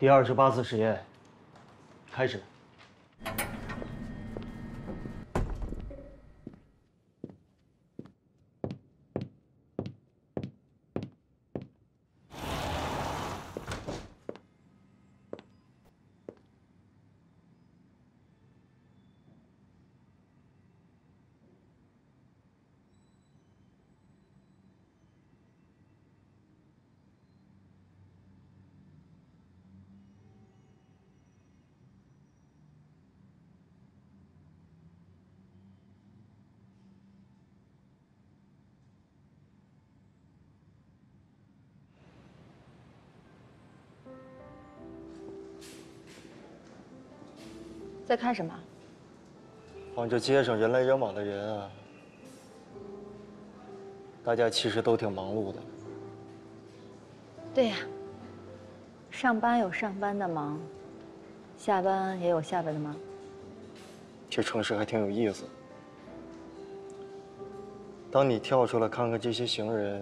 第28次实验开始。 在看什么？ 望着街上人来人往的人啊，大家其实都挺忙碌的。 对呀，上班有上班的忙，下班也有下班的忙。 这城市还挺有意思。当你跳出来看看这些行人，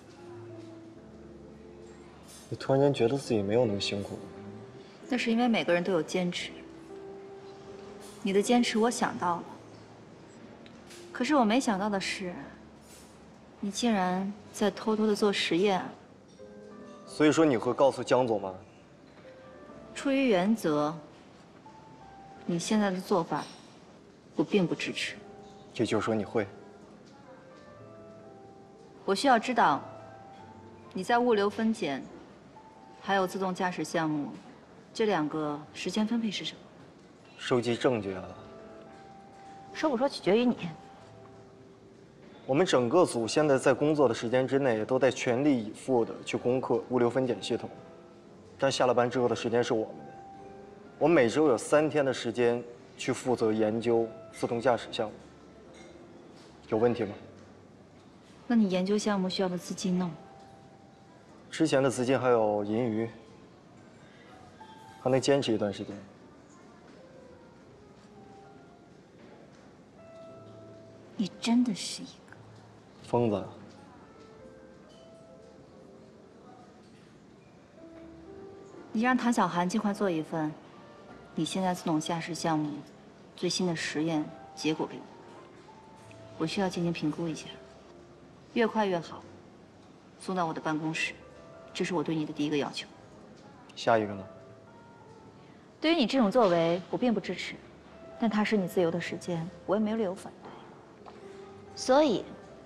你突然间觉得自己没有那么辛苦。 那是因为每个人都有坚持。你的坚持我想到了，可是我没想到的是，你竟然在偷偷的做实验。 所以说你会告诉江总吗？ 出于原则，你现在的做法，我并不支持。 也就是说你会？ 我需要知道，你在物流分拣，还有自动驾驶项目，这2个时间分配是什么？ 收集证据啊。 说不说取决于你。 我们整个组现在在工作的时间之内，都在全力以赴的去攻克物流分拣系统，但下了班之后的时间是我们的。我每周有3天的时间去负责研究自动驾驶项目，有问题吗？ 那你研究项目需要的资金呢？ 之前的资金还有盈余，还能坚持一段时间。 你真的是一个疯子。 你让谭小涵尽快做一份你现在自动驾驶项目最新的实验结果给我，我需要进行评估一下，越快越好，送到我的办公室，这是我对你的第一个要求。 下一个呢？ 对于你这种作为，我并不支持，但它是你自由的时间，我也没有理由反对。所以，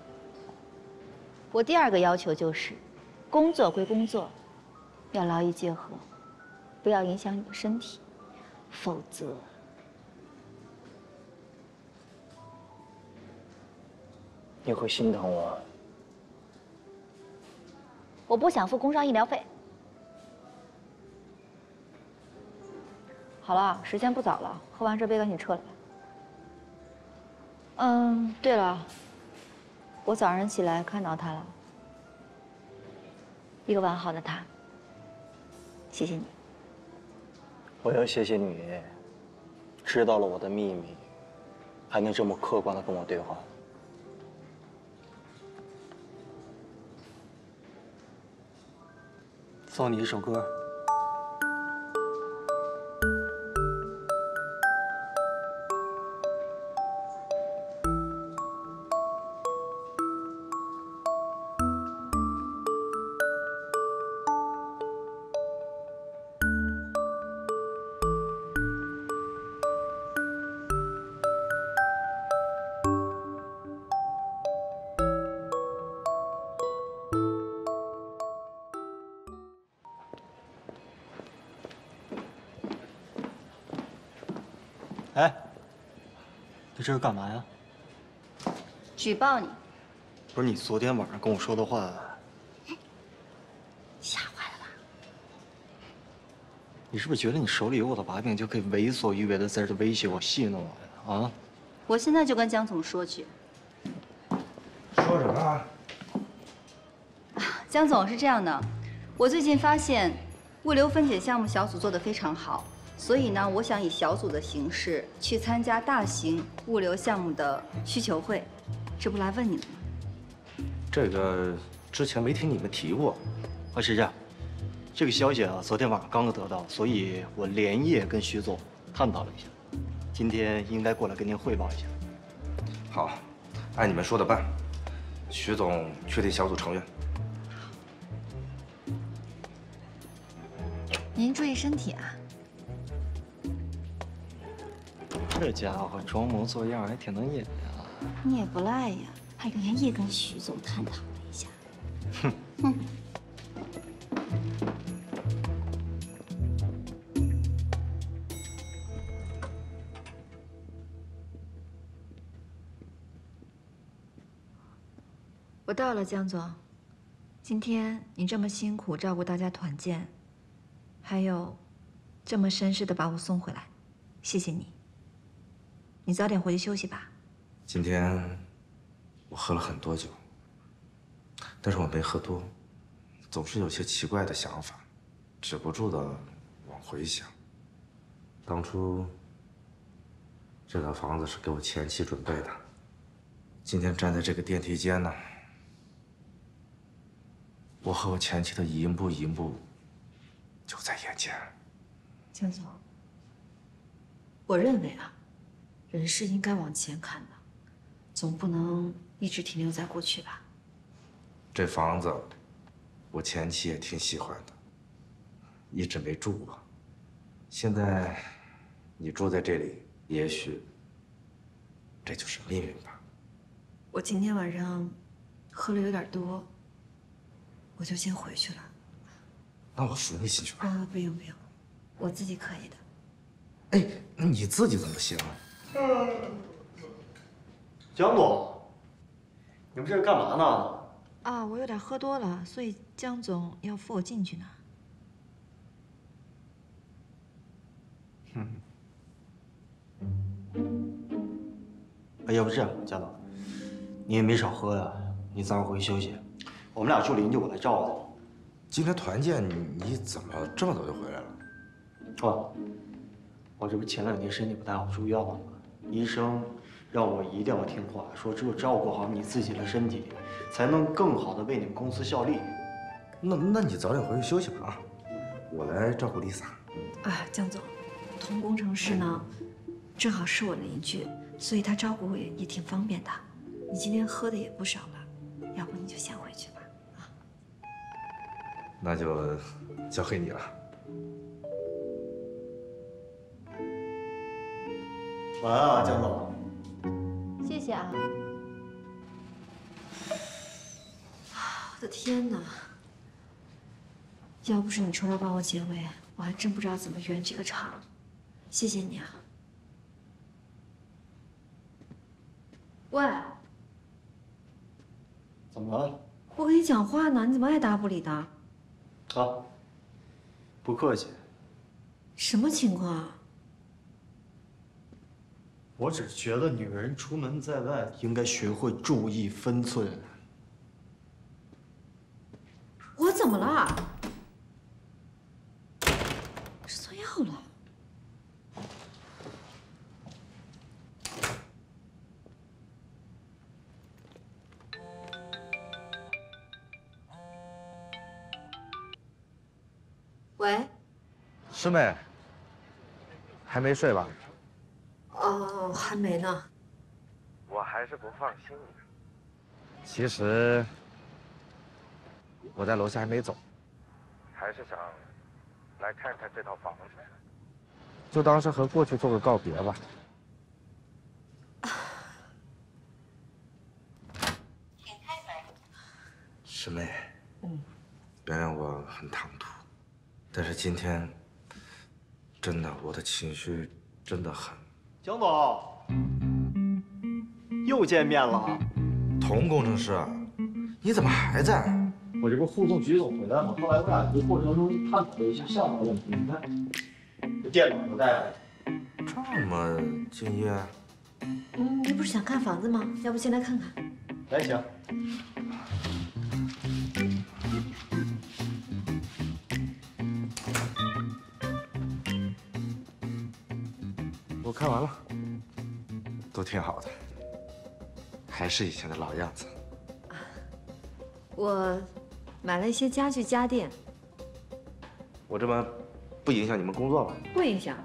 我第2个要求就是，工作归工作，要劳逸结合，不要影响你的身体，否则， 你会心疼我。 我不想付工伤医疗费。好了，时间不早了，喝完这杯赶紧撤了吧。对了，我早上起来看到他了，一个完好的他。谢谢你。 我要谢谢你，知道了我的秘密，还能这么客观的跟我对话。送你一首歌。哎，你这是干嘛呀？ 举报你。 不是你昨天晚上跟我说的话， 吓坏了吧？ 你是不是觉得你手里有我的把柄，就可以为所欲为的在这威胁我、戏弄我呀？啊！ 我现在就跟江总说去。 说什么啊？ 江总是这样的，我最近发现物流分拣项目小组做得非常好，所以呢，我想以小组的形式去参加大型物流项目的需求会，这不来问你了吗？ 这个之前没听你们提过。 是这样， 这个消息啊，昨天晚上刚刚得到，所以我连夜跟徐总探讨了一下，今天应该过来跟您汇报一下。 好，按你们说的办。徐总确定小组成员。 您注意身体啊。 这家伙装模作样，还挺能演的啊。 你也不赖呀，还连夜跟徐总探讨了一下。哼。我到了，江总。今天你这么辛苦照顾大家团建，还有这么绅士的把我送回来，谢谢你。你早点回去休息吧。 今天我喝了很多酒，但是我没喝多，总是有些奇怪的想法，止不住的往回想。当初这套房子是给我前妻准备的，今天站在这个电梯间呢，我和我前妻的一步一步就在眼前。 江总，我认为啊，人是应该往前看的，总不能一直停留在过去吧。 这房子，我前妻也挺喜欢的，一直没住过。现在你住在这里，也许这就是命运吧。 我今天晚上喝了有点多，我就先回去了。 那我扶你进去吧。 啊，不用不用，我自己可以的。 哎，那你自己怎么行啊？ 江总，你们这是干嘛呢？ 啊，我有点喝多了，所以江总要扶我进去呢。 要不这样，江总，你也没少喝呀，你早点回去休息。我们俩住邻居，我来照顾今天团建你怎么这么早就回来了？ 哦，我这不前2天身体不太好，住院了吗？医生让我一定要听话，说只有照顾好你自己的身体，才能更好的为你们公司效力。 那你早点回去休息吧啊！我来照顾丽萨。 啊，江总，童工程师呢，正好是我的邻居，所以他照顾我也挺方便的。你今天喝的也不少了，要不你就先回去吧。啊， 那就交给你了。 晚安啊，江总。 谢谢啊。我的天哪！要不是你出来帮我解围，我还真不知道怎么圆这个场。谢谢你啊。喂， 怎么了？ 我跟你讲话呢，你怎么爱答不理的？ 啊，不客气。 什么情况啊？ 我只是觉得女人出门在外应该学会注意分寸。 我怎么了？吃错药了。喂。 师妹，还没睡吧？ 哦，还没呢。 我还是不放心你。其实我在楼下还没走，还是想来看看这套房子，就当是和过去做个告别吧。师妹，原谅我很唐突，但是今天真的我的情绪真的很。 江总，又见面了。 童工程师，你怎么还在？ 我这不护送徐总回来吗？后来我俩这过程中探讨了一下项目问题。你看，这电脑都带来了。 这么敬业？ 你不是想看房子吗？要不先来看看？ 来，行。 我看完了，都挺好的，还是以前的老样子。 我买了一些家具家电， 我这么不影响你们工作吧？ 不影响。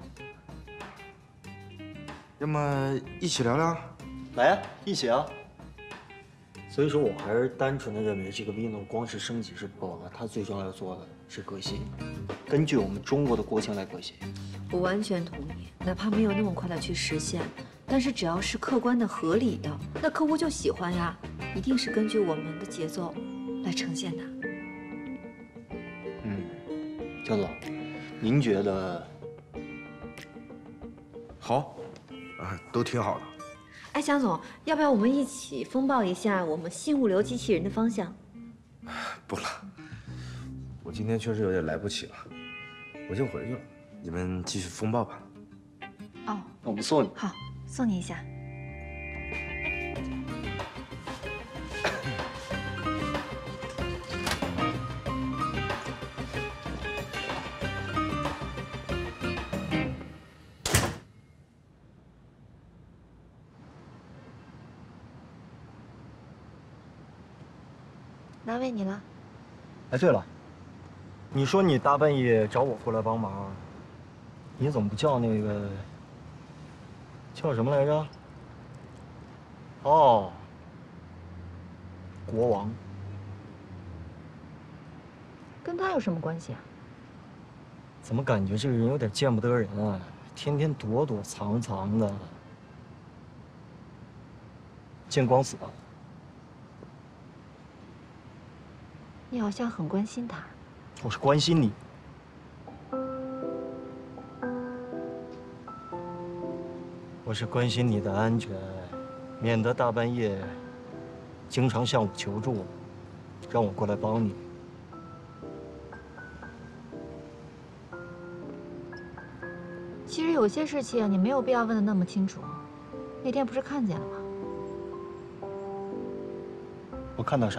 要么一起聊聊？ 来呀，一起啊！所以说我还是单纯的认为这个 Vino 光是升级是不够的，它最重要要做的是革新，根据我们中国的国情来革新。 我完全同意，哪怕没有那么快的去实现，但是只要是客观的、合理的，那客户就喜欢呀。一定是根据我们的节奏来呈现的。 江总，您觉得？ 好，都挺好的。 哎，蒋总，要不要我们一起风暴一下我们新物流机器人的方向？ 不了，我今天确实有点来不及了，我先回去了。你们继续风暴吧。 哦， 那我们送你。 好，送你一下。难为你了。 哎，对了，你说你大半夜找我过来帮忙，你怎么不叫那个叫什么来着？哦，国王。 跟他有什么关系啊？ 怎么感觉这个人有点见不得人啊？天天躲躲藏藏的，见光死吧。 你好像很关心他。 我是关心你。我是关心你的安全，免得大半夜经常向我求助，让我过来帮你。 其实有些事情你没有必要问的那么清楚。那天不是看见了吗？ 我看到啥？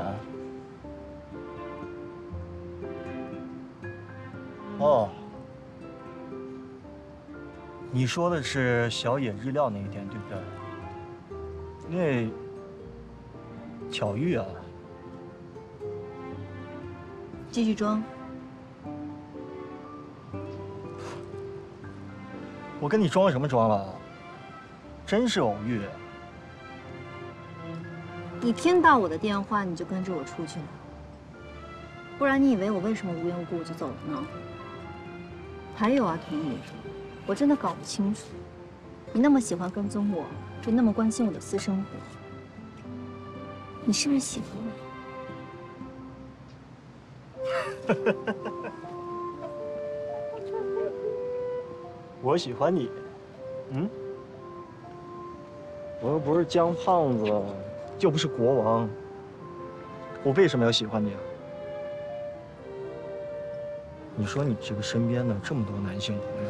哦，你说的是小野日料那一天，对不对？那巧遇啊！ 继续装。 我跟你装什么装了？真是偶遇。 你听到我的电话你就跟着我出去了，不然你以为我为什么无缘无故就走了呢？还有啊，童宇，我真的搞不清楚，你那么喜欢跟踪我，就那么关心我的私生活，你是不是喜欢我？ 我喜欢你，我又不是姜胖子，又不是国王，我为什么要喜欢你啊？你说你这个身边的这么多男性朋友，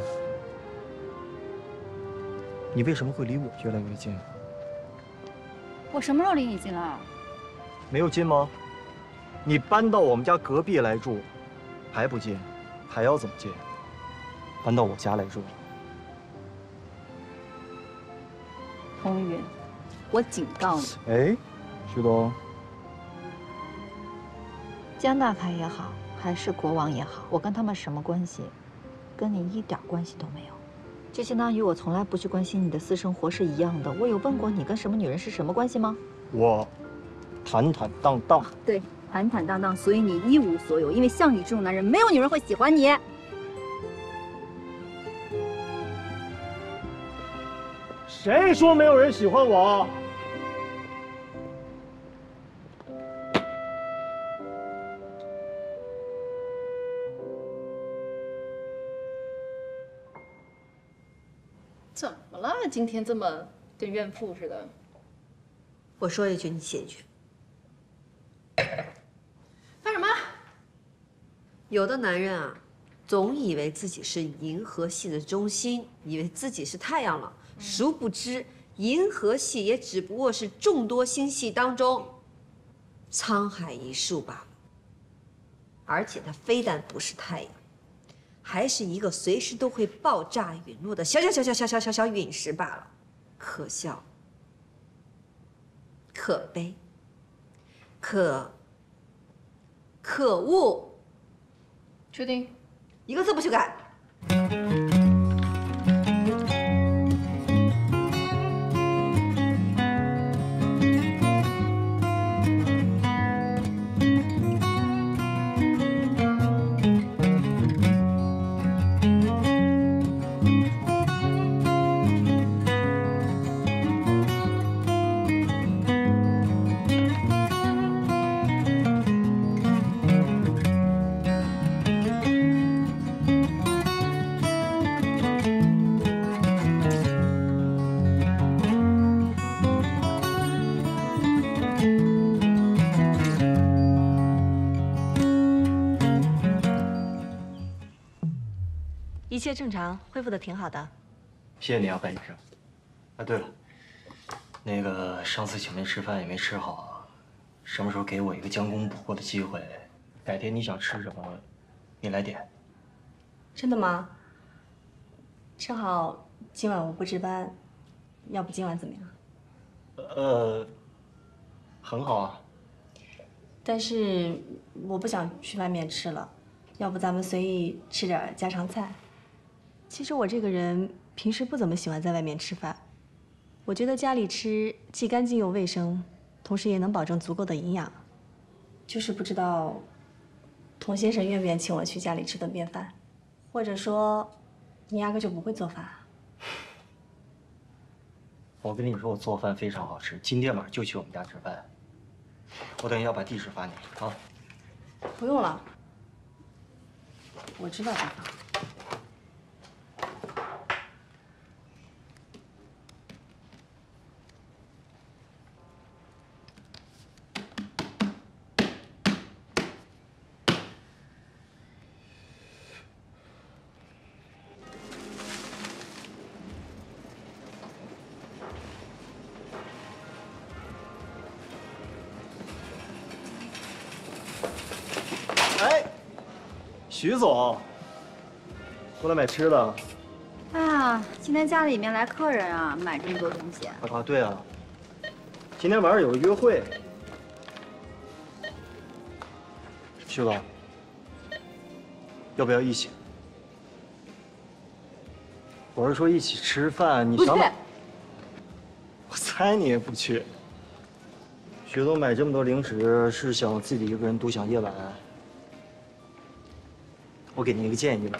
你为什么会离我越来越近？ 我什么时候离你近了？ 没有近吗？你搬到我们家隔壁来住，还不近，还要怎么近？搬到我家来住。 童宇，我警告你， 哎，旭东， 江大开也好，还是国王也好，我跟他们什么关系？跟你一点关系都没有。就相当于我从来不去关心你的私生活是一样的。我有问过你跟什么女人是什么关系吗？ 我坦坦荡荡。 对，坦坦荡荡，所以你一无所有。因为像你这种男人，没有女人会喜欢你。 谁说没有人喜欢我？ 怎么了？今天这么跟怨妇似的？ 我说一句，你写一句。 干什么？ 有的男人啊，总以为自己是银河系的中心，以为自己是太阳了，殊不知银河系也只不过是众多星系当中沧海一粟罢了。而且它非但不是太阳，还是一个随时都会爆炸陨落的小陨石罢了。可笑，可悲，可恶。 确定？ 一个字不许改。 一切正常，恢复的挺好的。 谢谢你啊，范医生。啊，对了，那个上次请您吃饭也没吃好，什么时候给我一个将功补过的机会？改天你想吃什么，你来点。 真的吗？正好今晚我不值班，要不今晚怎么样？ 很好啊。 但是我不想去外面吃了，要不咱们随意吃点家常菜。其实我这个人平时不怎么喜欢在外面吃饭，我觉得家里吃既干净又卫生，同时也能保证足够的营养。就是不知道童先生愿不愿意请我去家里吃顿便饭，或者说你压根就不会做饭。 我跟你说，我做饭非常好吃，今天晚上就去我们家吃饭。我等一下把地址发你啊。 不用了，我知道地方。 哎，徐总，过来买吃的。 哎呀，今天家里面来客人啊，买这么多东西。 啊，对啊，今天晚上有个约会。徐总，要不要一起？我是说一起吃饭，你想哪？我猜你也不去。徐总买这么多零食，是想自己一个人独享夜晚？我给您一个建议吧，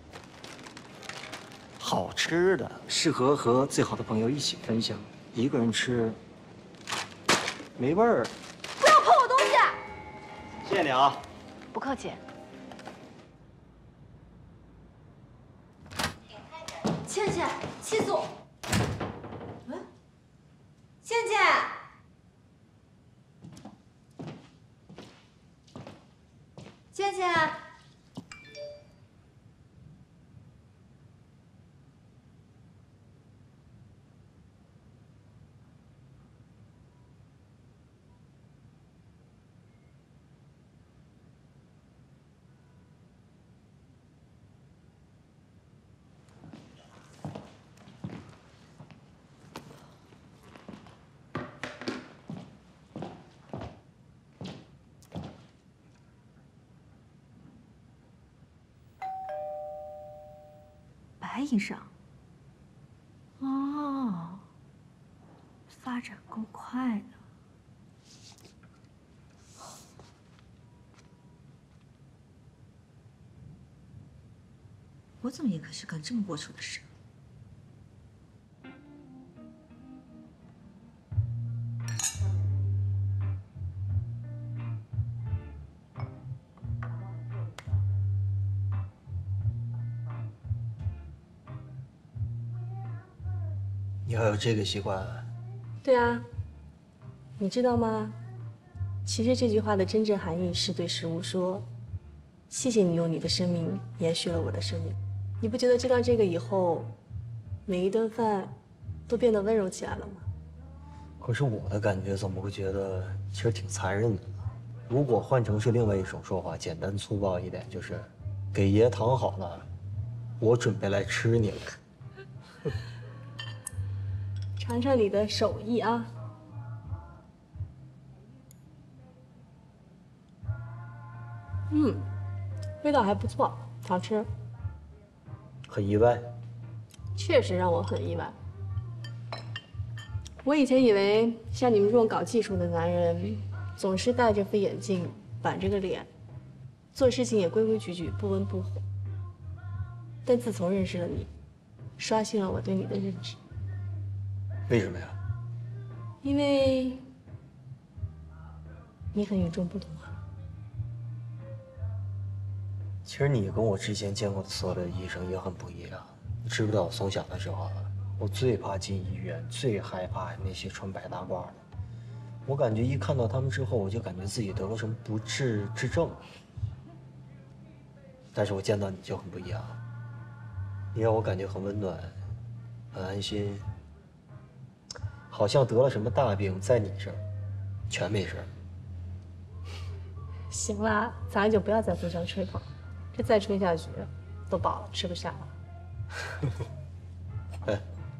好吃的适合和最好的朋友一起分享，一个人吃没味儿。 不要碰我东西！ 谢谢你啊。 不客气。 倩倩，气死我！喂，倩倩。倩倩， 白医生。哦，发展够快的。 我怎么也开始干这么龌龊的事？ 你还有这个习惯？ 对啊，你知道吗？其实这句话的真正含义是对食物说：“谢谢你用你的生命延续了我的生命。”你不觉得知道这个以后，每一顿饭都变得温柔起来了吗？ 可是我的感觉怎么会觉得其实挺残忍的呢？如果换成是另外一种说法，简单粗暴一点，就是给爷躺好了，我准备来吃你了。 尝尝你的手艺啊！味道还不错，好吃。 很意外。 确实让我很意外。我以前以为像你们这种搞技术的男人，总是戴着副眼镜，板着个脸，做事情也规规矩矩，不温不火。但自从认识了你，刷新了我对你的认知。 为什么呀？ 因为你很与众不同啊。 其实你跟我之前见过的所有的医生也很不一样。你知不知道，我从小的时候，我最怕进医院，最害怕那些穿白大褂的。我感觉一看到他们之后，我就感觉自己得了什么不治之症。但是我见到你就很不一样，你让我感觉很温暖，很安心，好像得了什么大病，在你这儿全没事。 行啦，咱俩就不要再互相吹捧，这再吹下去，都饱了，吃不下了。 哎，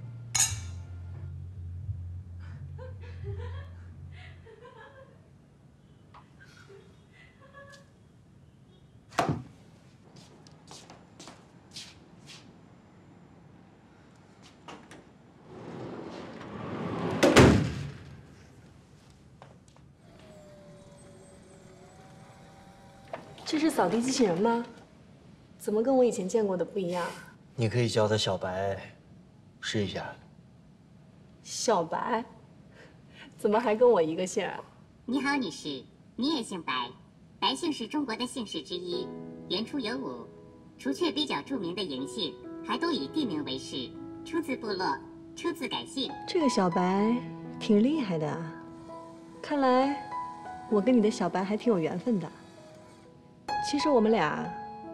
这是扫地机器人吗？怎么跟我以前见过的不一样？ 你可以叫他小白，试一下。 小白，怎么还跟我一个姓啊？ 你好，女士，你也姓白，白姓是中国的姓氏之一，原出有五，除却比较著名的嬴姓，还都以地名为氏，出自部落，出自改姓。 这个小白挺厉害的啊，看来我跟你的小白还挺有缘分的。其实我们俩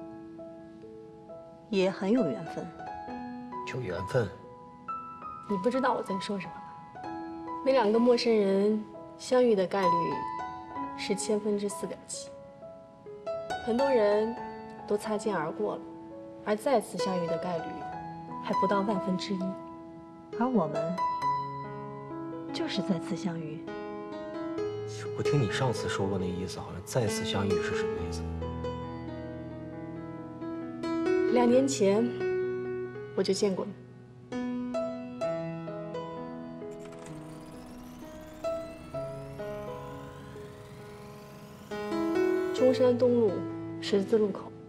也很有缘分。 有缘分？ 你不知道我在说什么吧？那两个陌生人相遇的概率是4/1000，很多人都擦肩而过了，而再次相遇的概率还不到1/1000，而我们就是再次相遇。 我听你上次说过那意思，好像再次相遇是什么意思 2年前我就见过你。中山东路十字路口。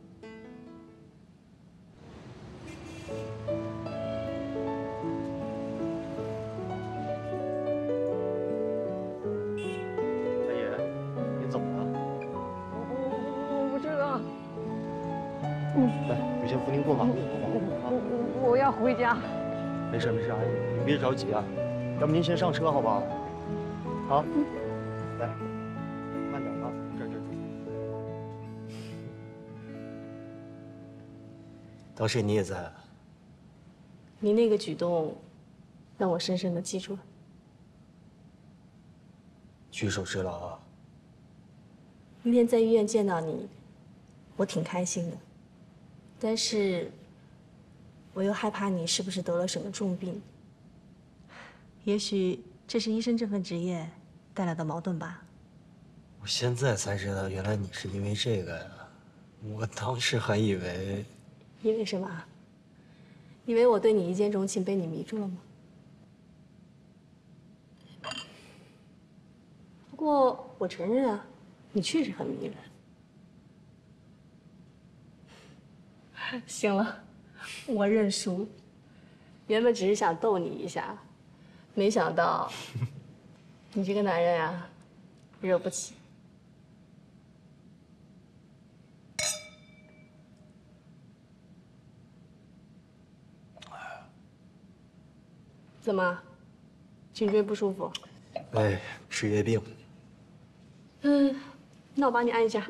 大爷，你怎么了？ 我不知道， 来，我先扶您过马路，好不好？ 我要回家。 没事没事，阿姨，你别着急啊，要不您先上车好不好？好，来，慢点啊，这。当时你也在啊。 你那个举动，让我深深的记住了。 举手之劳啊。 那天在医院见到你，我挺开心的，但是我又害怕你是不是得了什么重病。也许这是医生这份职业带来的矛盾吧。 我现在才知道，原来你是因为这个呀！我当时还以为…… 因为什么？以为我对你一见钟情，被你迷住了吗？不过我承认啊，你确实很迷人。行了，我认输。原本只是想逗你一下，没想到你这个男人啊，惹不起。怎么，颈椎不舒服？ 哎，职业病。 那我帮你按一下。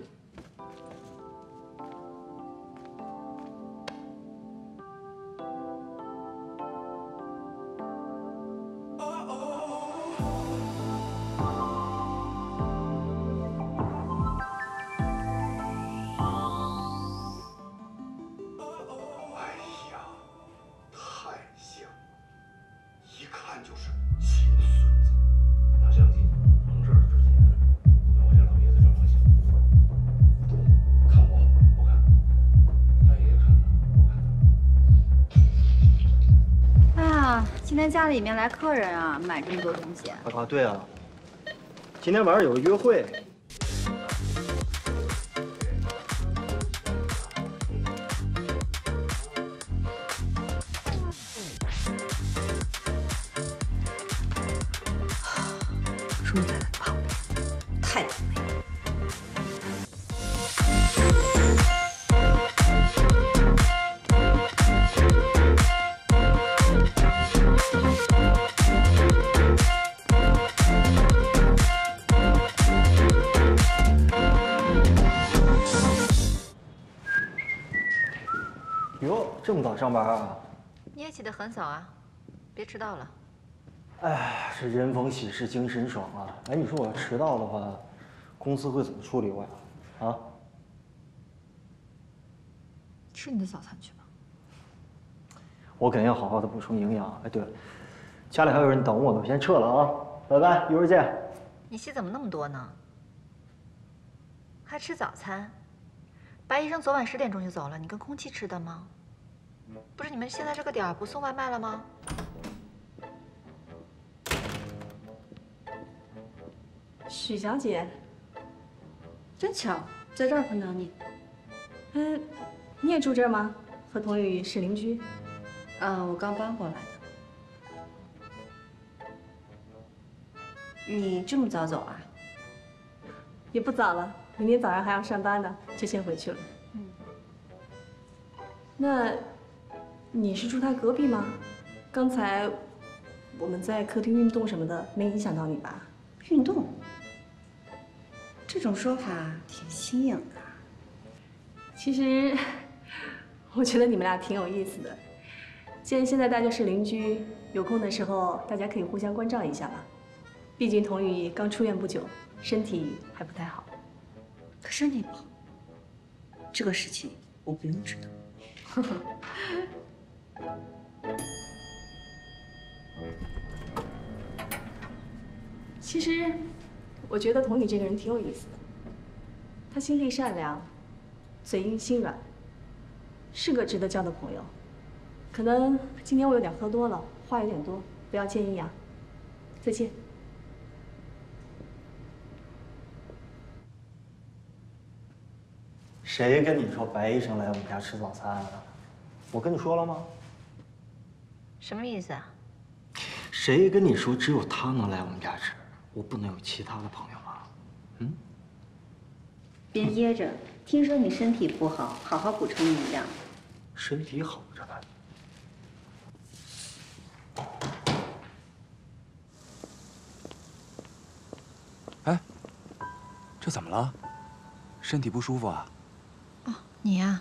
家里面来客人啊，买这么多东西。 啊，对啊，今天晚上有个约会。 住在旁边，太倒霉了。 哟，这么早上班啊？ 你也起得很早啊，别迟到了。 哎，这人逢喜事精神爽啊！哎，你说我要迟到的话，公司会怎么处理我呀？啊？ 吃你的早餐去吧。 我肯定要好好的补充营养。哎，对了，家里还有人等我呢，我先撤了啊，拜拜，一会儿见。 你戏怎么那么多呢？还吃早餐？白医生昨晚10点钟就走了，你跟空气吃的吗？不是你们现在这个点儿不送外卖了吗？ 许小姐， 真巧，在这儿碰到你。 你也住这儿吗？和童宇是邻居。 我刚搬过来的。你这么早走啊？ 也不早了，明天早上还要上班呢，就先回去了。那你是住他隔壁吗？刚才我们在客厅运动什么的，没影响到你吧？ 运动？这种说法挺新颖的。 其实，我觉得你们俩挺有意思的。既然现在大家是邻居，有空的时候大家可以互相关照一下吧。毕竟童宇刚出院不久，身体还不太好。 可身体不好，这个事情我不用知道。 其实，我觉得童宇这个人挺有意思的。他心地善良，嘴硬心软，是个值得交的朋友。可能今天我有点喝多了，话有点多，不要介意啊。再见。 谁跟你说白医生来我们家吃早餐啊？我跟你说了吗？ 什么意思啊？ 谁跟你说只有他能来我们家吃？我不能有其他的朋友吗？嗯？ 别噎着，听说你身体不好，好好补充营养。 身体好着呢。 哎，这怎么了？身体不舒服啊？ 哦，你呀，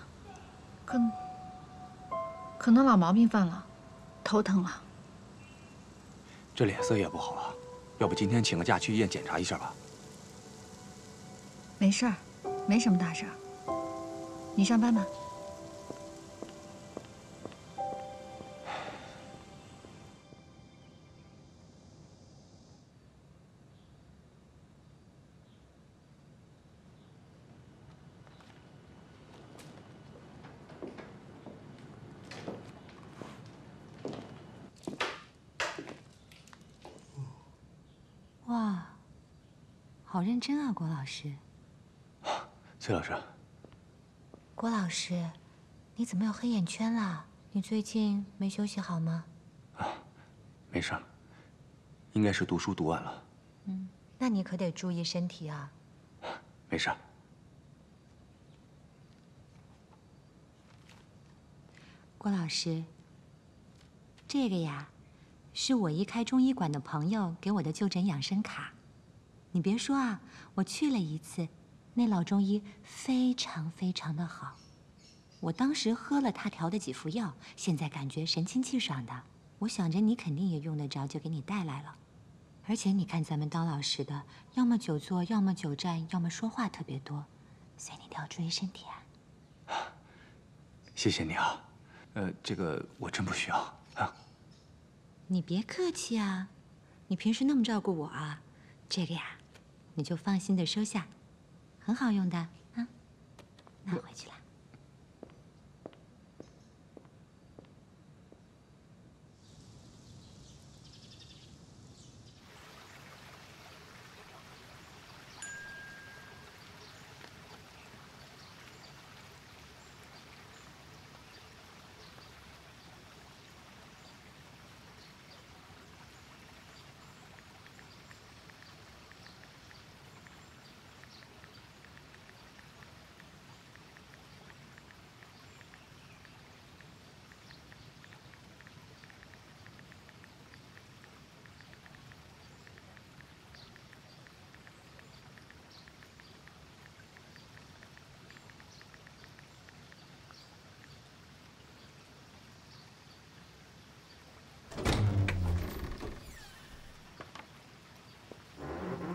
可能老毛病犯了，头疼了。 这脸色也不好了，要不今天请个假去医院检查一下吧？ 没事儿，没什么大事儿。你上班吧。 哇，好认真啊，郭老师。 崔老师， 郭老师，你怎么有黑眼圈啦？你最近没休息好吗？ 没事，应该是读书读晚了。 那你可得注意身体啊。 没事。 郭老师，这个呀，是我一开中医馆的朋友给我的就诊养生卡。你别说啊，我去了一次，那老中医非常非常的好。我当时喝了他调的几副药，现在感觉神清气爽的。我想着你肯定也用得着，就给你带来了。而且你看咱们当老师的，要么久坐，要么久站，要么说话特别多，所以你一定要注意身体啊。 谢谢你啊，这个我真不需要啊。 你别客气啊，你平时那么照顾我啊，这个呀，你就放心的收下，很好用的啊。拿回去了。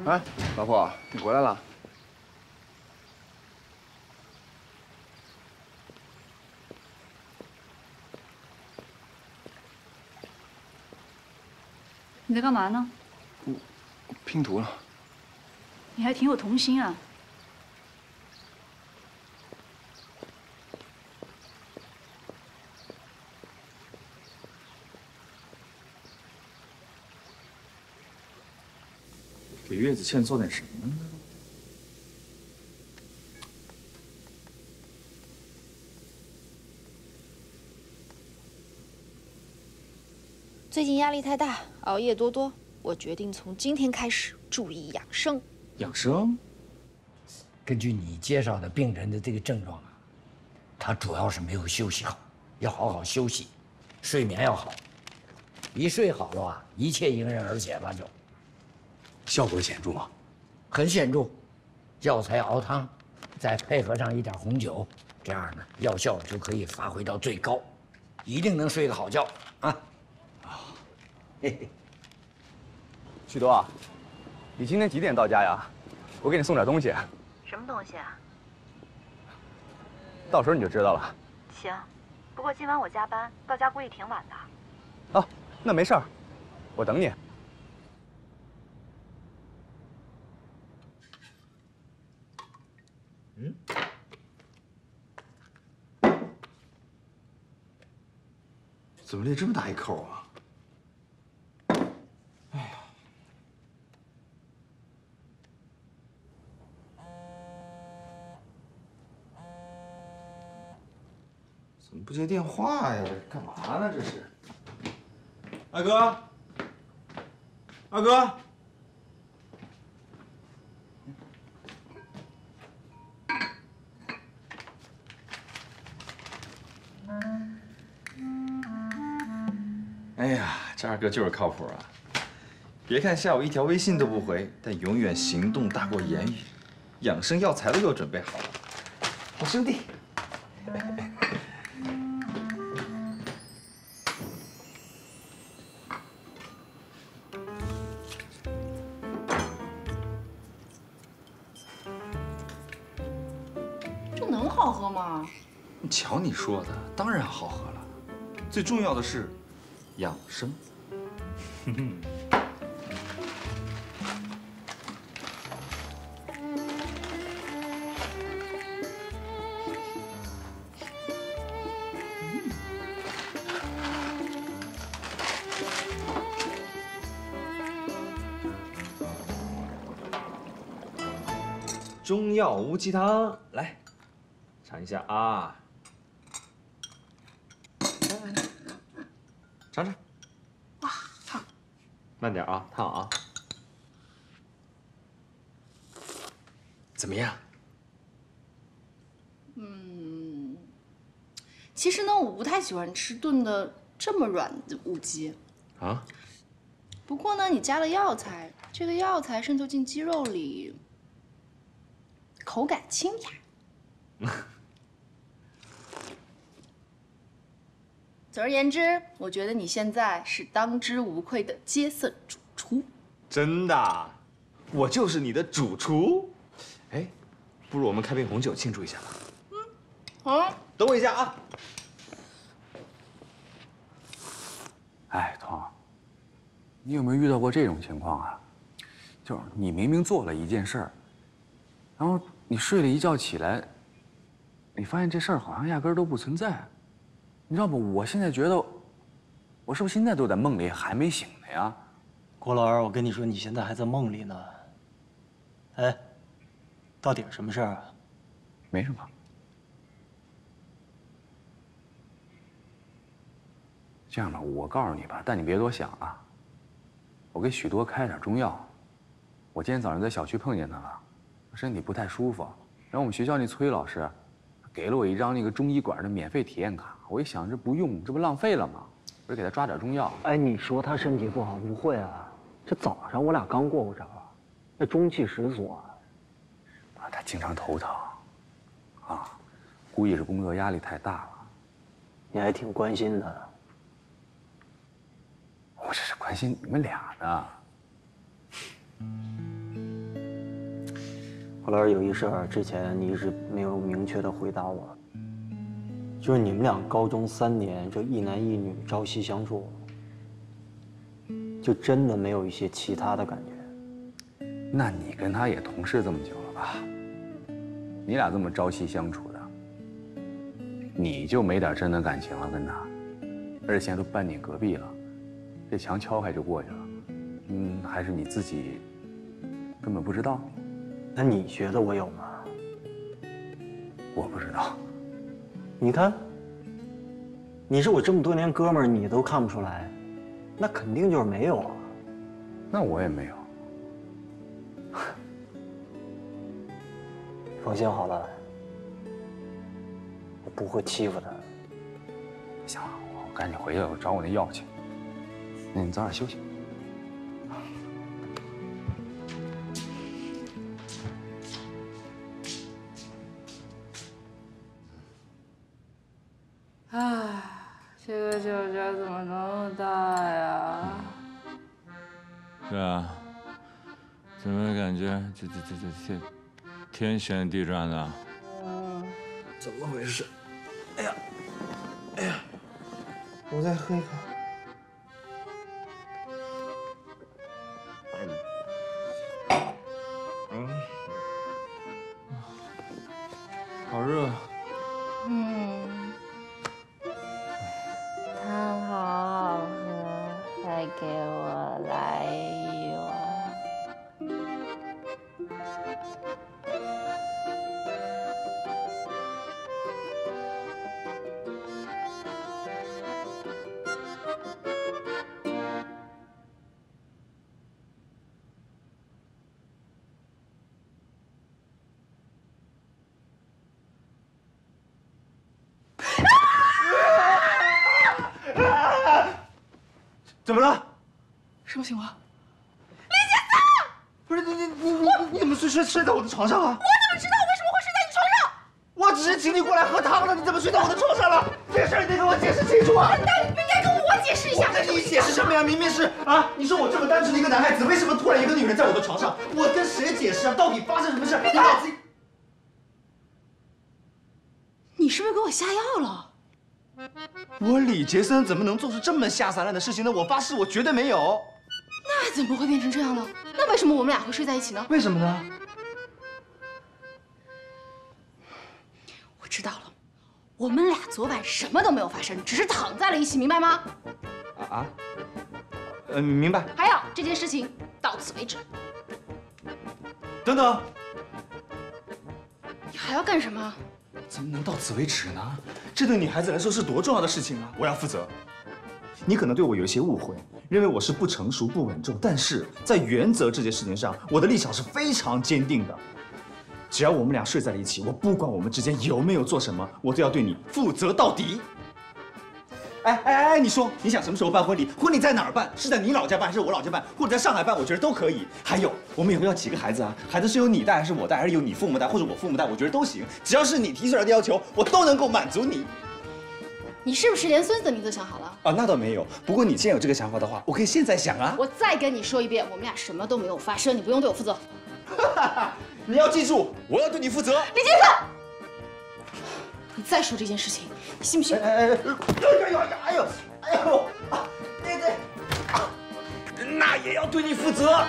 哎，老婆，你回来了。 你在干嘛呢？ 拼图了。 你还挺有童心啊。 给月子倩做点什么呢？ 最近压力太大，熬夜多多，我决定从今天开始注意养生。 养生？ 根据你介绍的病人的这个症状啊，他主要是没有休息好，要好好休息，睡眠要好。一睡好了啊，一切迎刃而解吧就。 效果显著吗？ 很显著，药材熬汤，再配合上一点红酒，这样呢，药效就可以发挥到最高，一定能睡个好觉啊！嘿嘿， 许多啊，你今天几点到家呀？我给你送点东西。 什么东西啊？ 到时候你就知道了。 行，不过今晚我加班，到家估计挺晚的。 哦，那没事儿，我等你。 怎么裂这么大一口啊？哎呀！怎么不接电话呀？干嘛呢？这是？二哥，二哥。 哎呀，这二哥就是靠谱啊！别看下午一条微信都不回，但永远行动大过言语，养生药材都给我准备好了。好兄弟。 这能好喝吗？ 瞧你说的，当然好喝了。最重要的是养生。中药无鸡汤，来尝一下啊！来，尝尝。哇，烫！慢点啊，烫啊！怎么样？ 其实呢，我不太喜欢吃炖的这么软的五鸡。 啊？ 不过呢，你加了药材，这个药材渗透进鸡肉里，口感清雅。总而言之，我觉得你现在是当之无愧的街色主厨。 真的，我就是你的主厨。哎，不如我们开瓶红酒庆祝一下吧。 好， 等我一下啊。 哎，彤，你有没有遇到过这种情况啊？就是你明明做了一件事儿，然后你睡了一觉起来，你发现这事儿好像压根儿都不存在。你知道不？我现在觉得，我是不是现在都在梦里，还没醒呢呀？ 郭老二，我跟你说，你现在还在梦里呢。哎，到底是什么事儿啊？ 没什么。这样吧，我告诉你吧，但你别多想啊。我给许多开点中药。我今天早上在小区碰见他了，身体不太舒服。然后我们学校那崔老师，给了我一张那个中医馆的免费体验卡。我一想，这不用，这不浪费了吗？我就给他抓点中药。 哎，你说他身体不好不会啊？这早上我俩刚过招，那中气十足啊。 他经常头疼，啊，估计是工作压力太大了。 你还挺关心他。 我这是关心你们俩呢。 后来有一事儿，之前你一直没有明确的回答我，就是你们俩高中3年这一男一女朝夕相处，就真的没有一些其他的感觉？ 那你跟他也同事这么久了吧？你俩这么朝夕相处的，你就没点真的感情了跟他？而且现在都搬你隔壁了，这墙敲开就过去了。还是你自己根本不知道？ 那你觉得我有吗？ 我不知道。 你看，你是我这么多年哥们儿，你都看不出来，那肯定就是没有啊。 那我也没有。 放心好了，我不会欺负他。 行了，我赶紧回去，我找我那药去。那你早点休息。 唉，这个酒家怎么那么大呀？ 是啊，怎么感觉这天旋地转的？ 怎么回事？哎呀，哎呀，我再喝一口。 好热。 汤好好喝，再给我来一碗。 怎么了？ 什么情况？ 不是你怎么睡在我的床上啊？ 我怎么知道我为什么会睡在你床上？ 我只是请你过来喝汤的，你怎么睡在我的床上了？这事儿你得跟我解释清楚啊！ 那你不应该跟我解释一下？ 我跟你解释什么呀？明明是啊，你说我这么单纯的一个男孩子，为什么突然一个女人在我的床上？我跟谁解释啊？到底发生什么事？你脑子…… 你是不是给我下药了？ 我李杰森怎么能做出这么下三滥的事情呢？我发誓，我绝对没有。 那怎么会变成这样呢？那为什么我们俩会睡在一起呢？ 为什么呢？ 我知道了，我们俩昨晚什么都没有发生，只是躺在了一起，明白吗？ 明白。 还有这件事情到此为止。 等等， 你还要干什么？ 怎么能到此为止呢？这对女孩子来说是多重要的事情啊！我要负责。你可能对我有一些误会，认为我是不成熟、不稳重，但是在原则这件事情上，我的立场是非常坚定的。只要我们俩睡在了一起，我不管我们之间有没有做什么，我都要对你负责到底。哎，你说你想什么时候办婚礼？婚礼在哪儿办？是在你老家办还是我老家办？或者在上海办？我觉得都可以。还有，我们以后要几个孩子啊？孩子是由你带还是我带，还是由你父母带或者我父母带？我觉得都行，只要是你提出来的要求，我都能够满足你。 你是不是连孙子的名字都想好了？ 啊，那倒没有。不过你既然有这个想法的话，我可以现在想啊。 我再跟你说一遍，我们俩什么都没有发生，你不用对我负责。 你要记住，我要对你负责。 李杰森，你再说这件事情，你信不信？ 哎呦，那也要对你负责。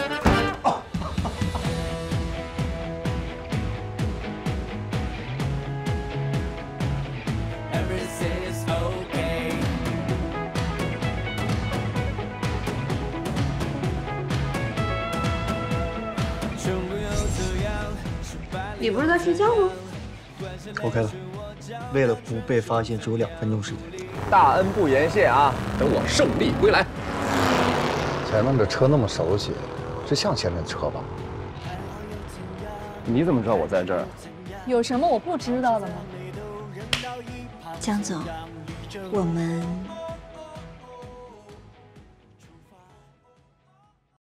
你不是在睡觉吗？ OK 了，为了不被发现，只有2分钟时间。 大恩不言谢啊！等我胜利归来。 前面的车那么熟悉，这像前面的车吧？ 你怎么知道我在这儿？ 有什么我不知道的吗？ 江总，我们